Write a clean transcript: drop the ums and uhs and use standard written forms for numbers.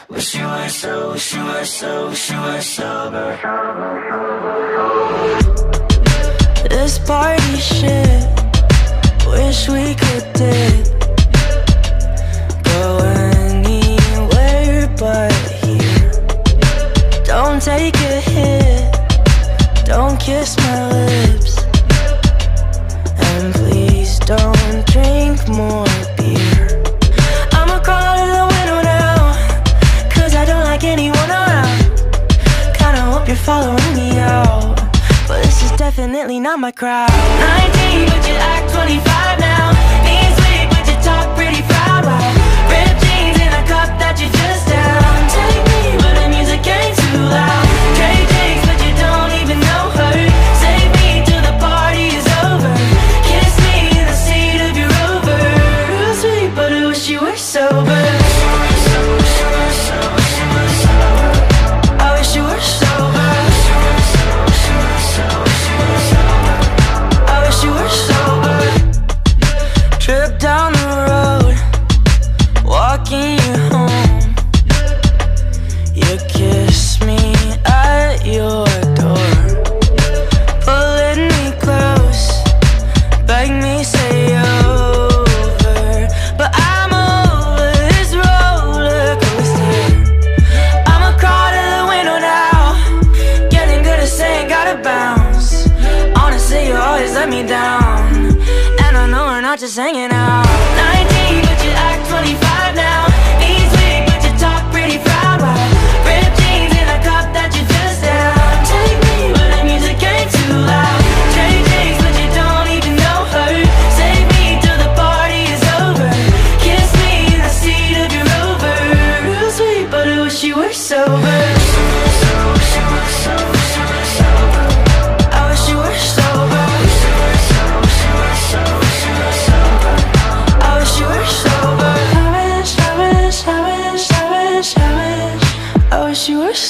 Wish you were so, wish you were so, wish you were sober. This party shit, wish we could dip. Go anywhere but here. Don't take a hit, don't kiss my lips, and please don't drink more beer. I'ma crawl out of the window now, cause I don't like anyone around. Kinda hope you're following me out, but this is definitely not my crowd. 19 but you act 25 now. Knees weak but you talk pretty proud. Wow. Ripped jeans in a cup that you just down. Take me but the music ain't too loud. Trade drinks but you don't even know her. Save me till the party is over. Kiss me in the seat of your Rover. Real sweet but I wish you were sober. I wish you were sober. I wish you were sober. Trip down the road, walking you home. You kiss me at your door, pulling me close, beg me say over, but I'm over this roller coaster. I'ma crawl to the window now, getting good at saying gotta bounce. Honestly, you always let me down, and I know we're not just hanging out. 19 but you act 25 now. Knees weak but you talk pretty proud. Wow. Ripped jeans in a cup that you just down. Take me but the music ain't too loud. Trade drinks but you don't even know her. Save me till the party is over. Kiss me in the seat of your Rover. Real sweet but I wish you were sober. I wish you were sober. I wish you were sober. I wish, I wish, I wish, I wish, I wish, I wish you were sober.